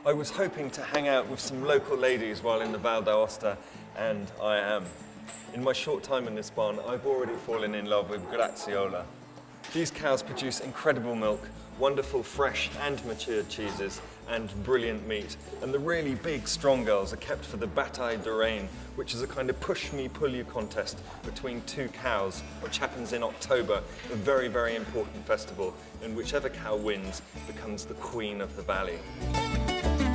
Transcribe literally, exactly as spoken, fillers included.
I was hoping to hang out with some local ladies while in the Val d'Aoste, and I am. In my short time in this barn, I've already fallen in love with Graziola. These cows produce incredible milk, wonderful fresh and matured cheeses, and brilliant meat. And the really big, strong girls are kept for the Batailles de Reines, which is a kind of push-me-pull-you contest between two cows, which happens in October, a very, very important festival, and whichever cow wins becomes the queen of the valley.